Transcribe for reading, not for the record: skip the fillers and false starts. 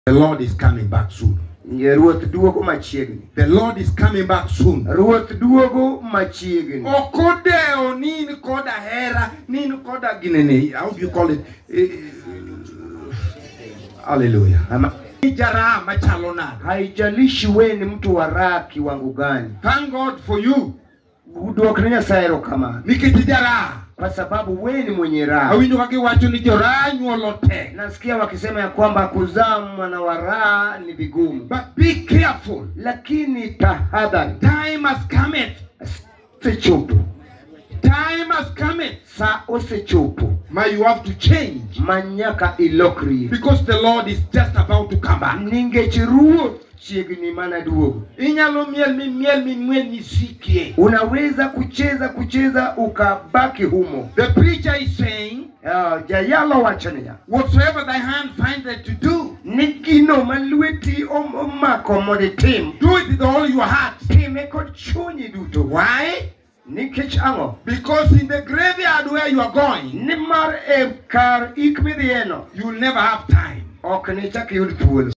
The Lord is coming back soon. Ruoth duogo machiegni. The Lord is coming back soon. Ruoth duogo machiegni. Okodeo nin koda hera nin koda ginene. How do you call it? Hallelujah. Ijara machalona. Haijalishi wewe ni mtu wa raha kiwango gani. Thank God for you. Uduokne Nyasaye erokamano. Nikitijara. Kwa sababu wewe ni mwenye raha. Awinjo wakiwacho ni jora nyuolote. Nasikia wakisema ya kwamba kuzaa mwana wa raha ni vigumu. But be careful. Lakini tahadhari. Time has come. Sechopo. Time has come. Sa osechopo. You have to change. Manyaka ilokri. Because the Lord is just about to come back. Ningechiruo chiegni mana duogo. Inyalo miel mi sikie. Unaweza kucheza ukabaki humo. The preacher is saying, jayalo wachania, whatsoever thy hand findeth to do, nikino malweti omako mode tim, do it with all your heart. Time kod chunyi duto. Why? Nikech ango? Because in the graveyard where you are going, nimar kar ikmidhieno, you will never have time. Ok nichak yud thuolo.